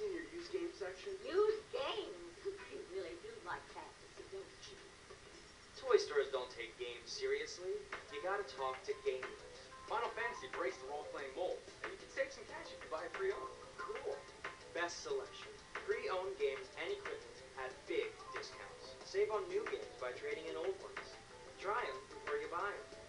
seen your used game section? Used games? You really do like fantasy, don't you? Toy stores don't take games seriously. You gotta talk to gamers. Final Fantasy breaks the role-playing mold, and you can save some cash if you buy it pre-owned. Cool. Best selection. Pre-owned games and equipment at big discounts. Save on new games by trading in old ones. Try them before you buy them.